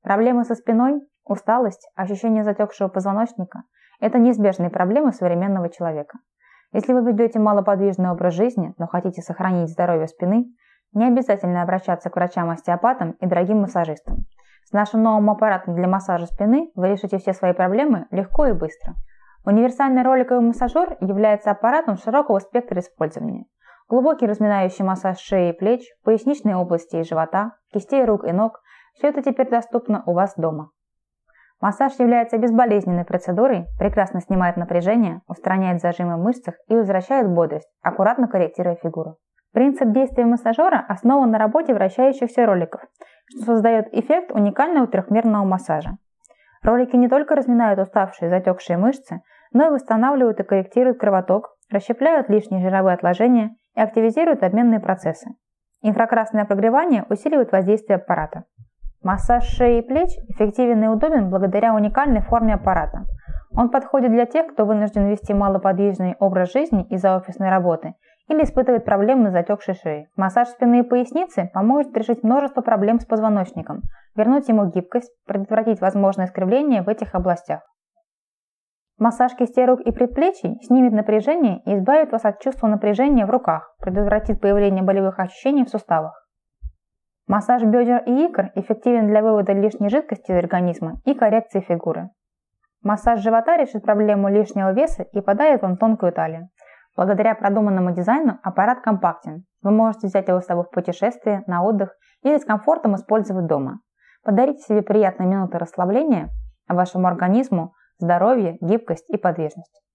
Проблемы со спиной, усталость, ощущение затекшего позвоночника – это неизбежные проблемы современного человека. Если вы ведете малоподвижный образ жизни, но хотите сохранить здоровье спины, не обязательно обращаться к врачам-остеопатам и дорогим массажистам. С нашим новым аппаратом для массажа спины вы решите все свои проблемы легко и быстро. Универсальный роликовый массажер является аппаратом широкого спектра использования. Глубокий разминающий массаж шеи и плеч, поясничной области и живота, кистей рук и ног – все это теперь доступно у вас дома. Массаж является безболезненной процедурой, прекрасно снимает напряжение, устраняет зажимы в мышцах и возвращает бодрость, аккуратно корректируя фигуру. Принцип действия массажера основан на работе вращающихся роликов, что создает эффект уникального трехмерного массажа. Ролики не только разминают уставшие затекшие мышцы, но и восстанавливают и корректируют кровоток, расщепляют лишние жировые отложения и активизируют обменные процессы. Инфракрасное прогревание усиливает воздействие аппарата. Массаж шеи и плеч эффективен и удобен благодаря уникальной форме аппарата. Он подходит для тех, кто вынужден вести малоподвижный образ жизни из-за офисной работы или испытывает проблемы с затекшей шеей. Массаж спины и поясницы поможет решить множество проблем с позвоночником, вернуть ему гибкость, предотвратить возможное искривление в этих областях. Массаж кистей рук и предплечий снимет напряжение и избавит вас от чувства напряжения в руках, предотвратит появление болевых ощущений в суставах. Массаж бедер и икр эффективен для вывода лишней жидкости из организма и коррекции фигуры. Массаж живота решит проблему лишнего веса и подарит вам тонкую талию. Благодаря продуманному дизайну аппарат компактен. Вы можете взять его с собой в путешествие, на отдых или с комфортом использовать дома. Подарите себе приятные минуты расслабления, а вашему организму здоровье, гибкость и подвижность.